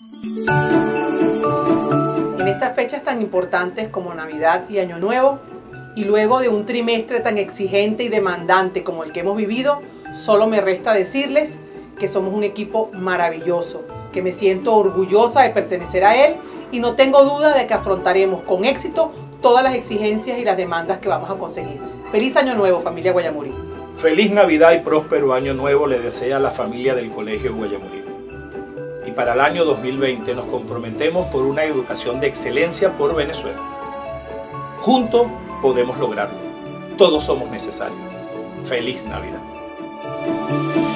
En estas fechas tan importantes como Navidad y Año Nuevo, y luego de un trimestre tan exigente y demandante como el que hemos vivido, solo me resta decirles que somos un equipo maravilloso, que me siento orgullosa de pertenecer a él y no tengo duda de que afrontaremos con éxito todas las exigencias y las demandas que vamos a conseguir. ¡Feliz Año Nuevo, familia Guayamurí! Feliz Navidad y próspero Año Nuevo le desea la familia del Colegio Guayamurí. Y para el año 2020 nos comprometemos por una educación de excelencia por Venezuela. Juntos podemos lograrlo. Todos somos necesarios. ¡Feliz Navidad!